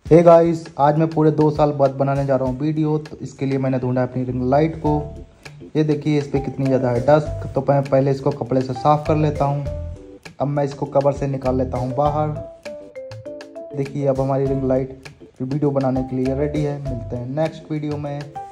Hey guys, आज मैं पूरे 2 साल बाद बनाने जा रहा हूँ वीडियो। तो इसके लिए मैंने ढूंढा अपनी रिंग लाइट को। ये देखिए इस पर कितनी ज़्यादा है डस्ट। तो मैं पहले इसको कपड़े से साफ़ कर लेता हूँ। अब मैं इसको कवर से निकाल लेता हूँ बाहर। देखिए अब हमारी रिंग लाइट वीडियो बनाने के लिए रेडी है। मिलते हैं नेक्स्ट वीडियो में।